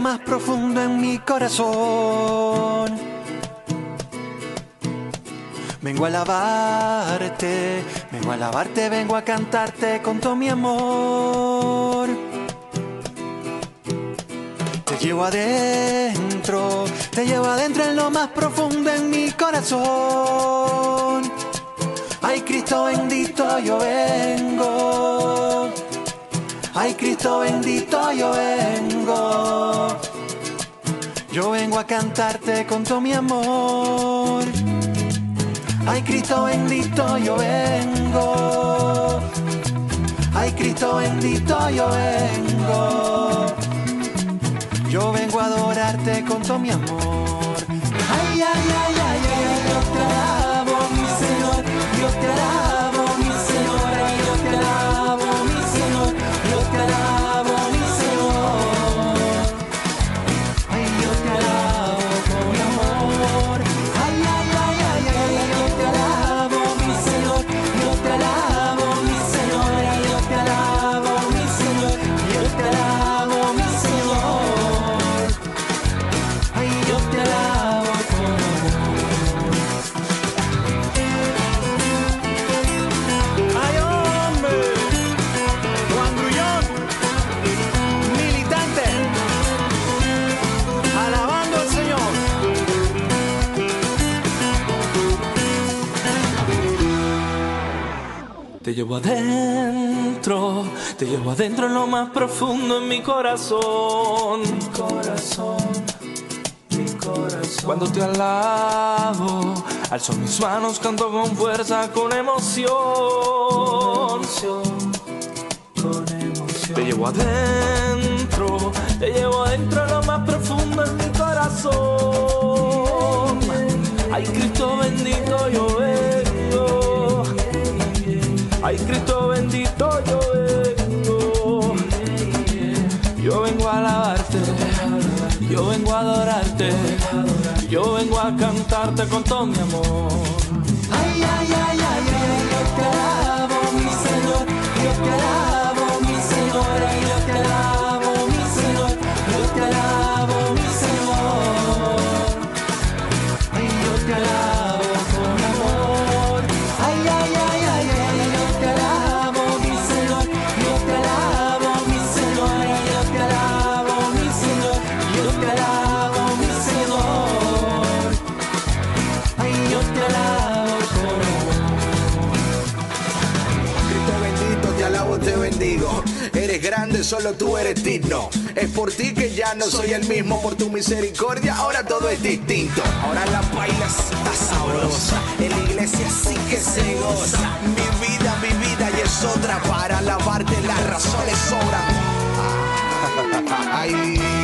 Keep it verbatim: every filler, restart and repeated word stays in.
más profundo en mi corazón. Vengo a alabarte, vengo a alabarte, vengo a cantarte con todo mi amor. Te llevo adentro, te llevo adentro en lo más profundo en mi corazón. Ay, Cristo bendito, yo vengo. Ay, Cristo bendito, yo vengo. Yo vengo a cantarte con todo mi amor. Ay, Cristo bendito, yo vengo. Ay, Cristo bendito, yo vengo. Yo vengo a adorarte con todo mi amor. Ay, ay, ay, ay, ay, yo te alabo, mi Señor. Yo te alabo, mi Señor. Ay, yo te alabo, mi Señor. Yo te alabo, mi Señor. Ay, yo te alabo con mi amor. Ay, ay, ay, ay, ay, yo te alabo, mi Señor. Yo te alabo, mi Señor. Ay, yo te alabo, mi Señor. Yo te alabo, mi Señor. Ay, yo te alabo con amor. Ay, hombre, Juan Grullón, militante, alabando al Señor. Te llevo adentro, te llevo adentro en lo más profundo en mi corazón. Mi corazón, mi corazón. Cuando te alabo, alzo mis manos, canto con fuerza, con emoción. Con emoción, con emoción. Te llevo adentro, te llevo adentro en lo más profundo en mi corazón. Ay, Cristo bendito, yo vengo. Ay, Cristo bendito, yo vengo. Yo vengo a alabarte, yo vengo a adorarte, yo vengo a cantarte con todo mi amor. Ay, ay, ay, ay, ay, yo te alabo, mi Señor. Yo te alabo, mi Señor. Ay, yo te alabo, mi Señor. Yo te alabo, mi Señor. Ay, yo te alabo con amor. Ay, ay, ay, ay, ay, yo te alabo, mi Señor. Yo te alabo, mi Señor. Ay, yo te alabo, mi Señor. Yo te alabo, mi Señor. Ay, yo te alabo con amor. Cristo bendito, te alabo, te bendigo. Eres grande, solo tú eres digno. Es por ti que ya no soy el mismo. Por tu misericordia ahora todo es distinto. Ahora la baila está sabrosa. En la iglesia sí que se goza. Mi vida, mi vida y es otra. Para alabarte las razones sobran. Ay.